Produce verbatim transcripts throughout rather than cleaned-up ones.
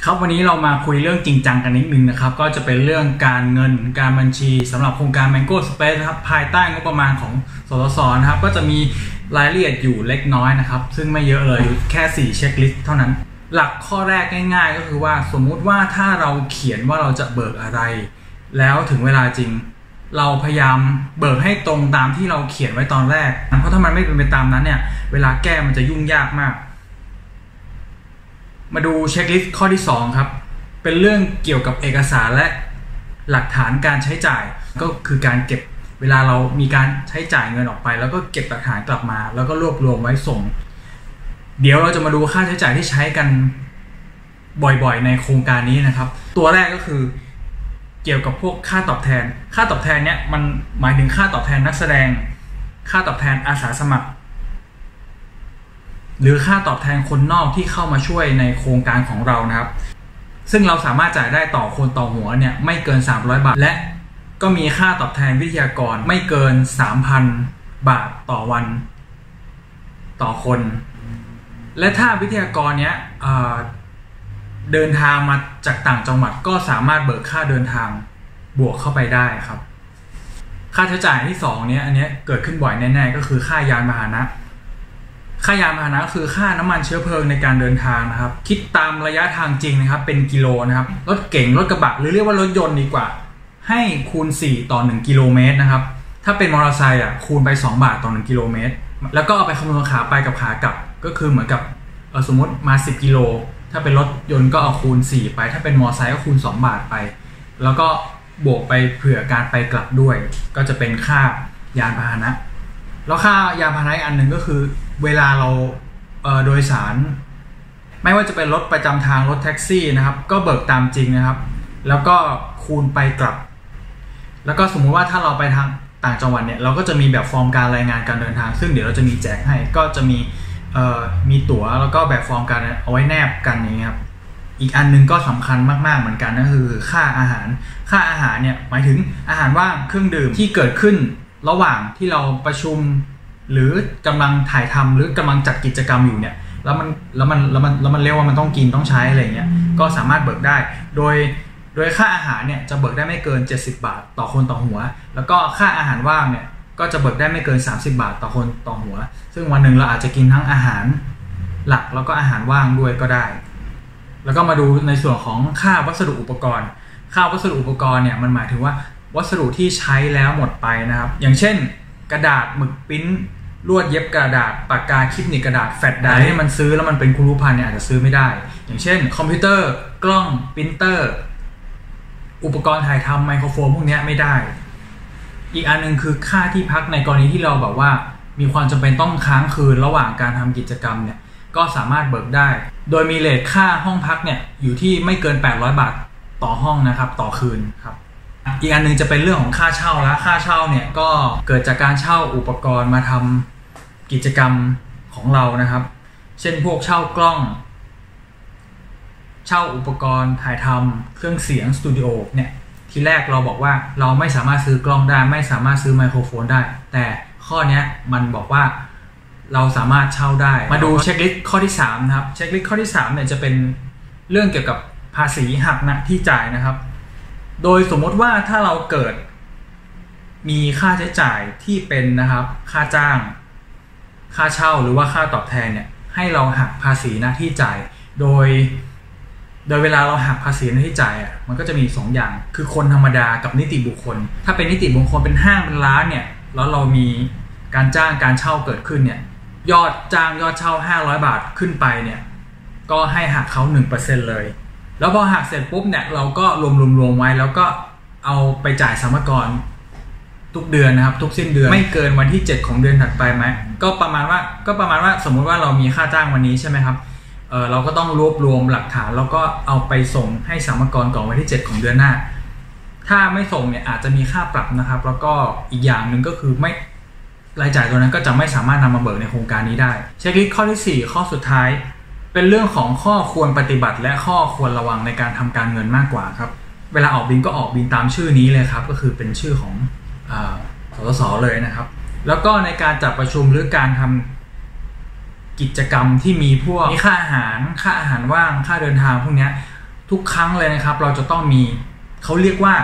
ครับวันนี้เรามาคุยเรื่องจริงจังกันนิดนึงนะครับก็จะเป็นเรื่องการเงินการบัญชีสำหรับโครงการ Mango Space นะครับภายใต้งบประมาณของสสสนะครับก็จะมีรายละเอียดอยู่เล็กน้อยนะครับซึ่งไม่เยอะเลยแค่สี่เช็คลิสต์เท่านั้นหลักข้อแรกง่ายๆก็คือว่าสมมุติว่าถ้าเราเขียนว่าเราจะเบิกอะไรแล้วถึงเวลาจริงเราพยายามเบิกให้ตรงตามที่เราเขียนไว้ตอนแรกเพราะถ้ามันไม่เป็นไปตามนั้นเนี่ยเวลาแก้มันจะยุ่งยากมากมาดูเช็คลิสต์ข้อที่สองครับเป็นเรื่องเกี่ยวกับเอกสารและหลักฐานการใช้จ่ายก็คือการเก็บเวลาเรามีการใช้จ่ายเงินออกไปแล้วก็เก็บหลักฐานกลับมาแล้วก็รวบรวมไว้ส่งเดี๋ยวเราจะมาดูค่าใช้จ่ายที่ใช้กันบ่อยๆในโครงการนี้นะครับตัวแรกก็คือเกี่ยวกับพวกค่าตอบแทนค่าตอบแทนเนี้ยมันหมายถึงค่าตอบแทนนักแสดงค่าตอบแทนอาสาสมัครหรือค่าตอบแทนคนนอกที่เข้ามาช่วยในโครงการของเรานะครับซึ่งเราสามารถจ่ายได้ต่อคนต่อหัวเนี่ยไม่เกินสามร้อยบาทและก็มีค่าตอบแทนวิทยากรไม่เกิน สามพัน บาทต่อวันต่อคนและถ้าวิทยากรเนี้ยเอ่อเดินทางมาจากต่างจังหวัดก็สามารถเบิกค่าเดินทางบวกเข้าไปได้ครับค่าใช้จ่ายที่สองเนี้ยอันเนี้ยเกิดขึ้นบ่อยแน่ๆก็คือค่ายานพาหนะค่ายานพาหนะคือค่าน้ำมันเชื้อเพลิงในการเดินทางนะครับคิดตามระยะทางจริงนะครับเป็นกิโลนะครับรถเก๋งรถกระบะหรือเรียกว่ารถยนต์ดีกว่าให้คูณสี่ต่อหนึ่งกิโลเมตรนะครับถ้าเป็นมอเตอร์ไซค์อ่ะคูณไปสองบาทต่อหนึ่งกิโลเมตรแล้วก็เอาไปคำนวณขาไปกับขากลับก็คือเหมือนกับเออสมมติมาสิบกิโลถ้าเป็นรถยนต์ก็เอาคูณสี่ไปถ้าเป็นมอเตอร์ไซค์ก็คูณสองบาทไปแล้วก็บวกไปเผื่อการไปกลับด้วยก็จะเป็นค่ายานพาหนะแล้วค่ายานพาหนะอีกอันหนึ่งก็คือเวลาเราเอ่อโดยสารไม่ว่าจะเป็นรถประจำทางรถแท็กซี่นะครับก็เบิกตามจริงนะครับแล้วก็คูณไปกลับแล้วก็สมมุติว่าถ้าเราไปทางต่างจังหวัดเนี่ยเราก็จะมีแบบฟอร์มการรายงานการเดินทางซึ่งเดี๋ยวเราจะมีแจกให้ก็จะมีเอ่อมีตั๋วแล้วก็แบบฟอร์มการเอาไว้แนบกันอย่างเงี้ยครับอีกอันนึงก็สำคัญมากๆเหมือนกันก็คือค่าอาหารค่าอาหารเนี่ยหมายถึงอาหารว่างเครื่องดื่มที่เกิดขึ้นระหว่างที่เราประชุมหรือกำลังถ่ายทำหรือกำลังจัดกิจกรรมอยู่เนี่ยแล้วมันแล้วมันแล้วมันแล้วมันเรียกว่ามันต้องกินต้องใช้อะไรเงี้ยก็สามารถเบิกได้โดยโดยค่าอาหารเนี่ยจะเบิกได้ไม่เกินเจ็ดสิบบาทต่อคนต่อหัวแล้วก็ค่าอาหารว่างเนี่ยก็จะเบิกได้ไม่เกินสามสิบบาทต่อคนต่อหัวซึ่งวันหนึ่งเราอาจจะกินทั้งอาหารหลักแล้วก็อาหารว่างด้วยก็ได้แล้วก็มาดูในส่วนของค่าวัสดุอุปกรณ์ค่าวัสดุอุปกรณ์เนี่ยมันหมายถึงว่าวัสดุที่ใช้แล้วหมดไปนะครับอย่างเช่นกระดาษหมึกปริ้นลวดเย็บกระดาษปากกาคลิปหนีบกระดาษแฟลชไดรฟ์ที่มันซื้อแล้วมันเป็นครุพันธ์เนี่ยอาจจะซื้อไม่ได้อย่างเช่นคอมพิวเตอร์กล้องปรินเตอร์อุปกรณ์ถ่ายทำไมโครโฟนพวกนี้ไม่ได้อีกอันนึงคือค่าที่พักในกรณีที่เราแบบว่ามีความจำเป็นต้องค้างคืนระหว่างการทำกิจกรรมเนี่ยก็สามารถเบิกได้โดยมีเรทค่าห้องพักเนี่ยอยู่ที่ไม่เกินแปดร้อยบาทต่อห้องนะครับต่อคืนครับอีกอันนึงจะเป็นเรื่องของค่าเช่าและค่าเช่าเนี่ยก็เกิดจากการเช่าอุปกรณ์มาทำกิจกรรมของเรานะครับเช่นพวกเช่ากล้องเช่าอุปกรณ์ถ่ายทำเครื่องเสียงสตูดิโอเนี่ยทีแรกเราบอกว่าเราไม่สามารถซื้อกล้องได้ไม่สามารถซื้อไมโครโฟนได้แต่ข้อนี้มันบอกว่าเราสามารถเช่าได้มาดูเช็คลิสต์ข้อที่สามนะครับเช็คลิสต์ข้อที่สามเนี่ยจะเป็นเรื่องเกี่ยวกับภาษีหักหน้าที่จ่ายนะครับโดยสมมติว่าถ้าเราเกิดมีค่าใช้จ่ายที่เป็นนะครับค่าจ้างค่าเช่าหรือว่าค่าตอบแทนเนี่ยให้เราหักภาษีหน้าที่จ่ายโดยโดยเวลาเราหักภาษีหน้าที่จ่ายอ่ะมันก็จะมีสองอย่างคือคนธรรมดากับนิติบุคคลถ้าเป็นนิติบุคคลเป็นห้างเป็นร้านเนี่ยแล้วเรามีการจ้างการเช่าเกิดขึ้นเนี่ยยอดจ้างยอดเช่าห้าร้อยบาทขึ้นไปเนี่ยก็ให้หักเขา หนึ่งเปอร์เซ็นต์ เลยแล้วพอหักเสร็จปุ๊บเนี่ยเราก็รวมๆๆไว้แล้วก็เอาไปจ่ายสรรพากรทุกเดือนนะครับทุกสิ้นเดือนไม่เกินวันที่เจ็ดของเดือนถัดไปไหมก็ประมาณว่าก็ประมาณว่าสมมุติว่าเรามีค่าจ้างวันนี้ใช่ไหมครับเออเราก็ต้องรวบรวมหลักฐานแล้วก็เอาไปส่งให้สรรพากรก่อนวันที่เจ็ดของเดือนหน้าถ้าไม่ส่งเนี่ยอาจจะมีค่าปรับนะครับแล้วก็อีกอย่างหนึ่งก็คือไม่รายจ่ายตัวนั้นก็จะไม่สามารถนำมาเบิกในโครงการนี้ได้เช็คลิสต์ข้อที่สี่ข้อสุดท้ายเป็นเรื่องของข้อควรปฏิบัติและข้อควรระวังในการทำการเงินมากกว่าครับเวลาออกบินก็ออกบินตามชื่อนี้เลยครับก็คือเป็นชื่อของอ่าสสสเลยนะครับแล้วก็ในการจัดประชุมหรือการทำกิจกรรมที่มีพวกมีค่าอาหารค่าอาหารว่างค่าเดินทางพวกนี้ทุกครั้งเลยนะครับเราจะต้องมีเขาเรียกว่า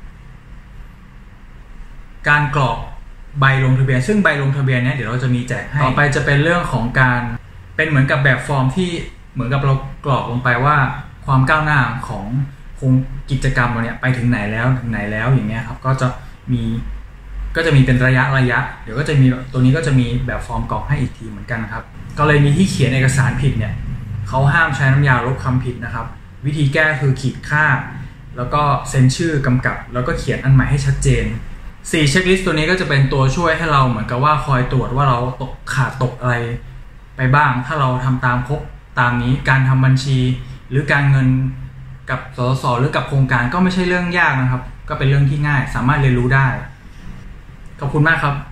การกรอกใบลงทะเบียนซึ่งใบลงทะเบียนเนี้ยเดี๋ยวเราจะมีแจกให้ต่อไปจะเป็นเรื่องของการเป็นเหมือนกับแบบฟอร์มที่เหมือนกับเรากรอกลงไปว่าความก้าวหน้าของโครงกิจกรรมเราเนี้ยไปถึงไหนแล้วถึงไหนแล้วอย่างเงี้ยครับก็จะมีก็จะมีเป็นระยะระยะเดี๋ยวก็จะมีตัวนี้ก็จะมีแบบฟอร์มกรอกให้อีกทีเหมือนกันครับกรณีที่เขียนเอกสารผิดเนี่ยเขาห้ามใช้น้ำยาลบคำผิดนะครับวิธีแก้คือขีดค่าแล้วก็เซ็นชื่อกำกับแล้วก็เขียนอันใหม่ให้ชัดเจนสี่เช็คลิสต์ตัวนี้ก็จะเป็นตัวช่วยให้เราเหมือนกับว่าคอยตรวจว่าเราตกขาดตกอะไรไปบ้างถ้าเราทำตามครบตามนี้การทำบัญชีหรือการเงินกับสสสหรือกับโครงการก็ไม่ใช่เรื่องยากนะครับก็เป็นเรื่องที่ง่ายสามารถเรียนรู้ได้ขอบคุณมากครับ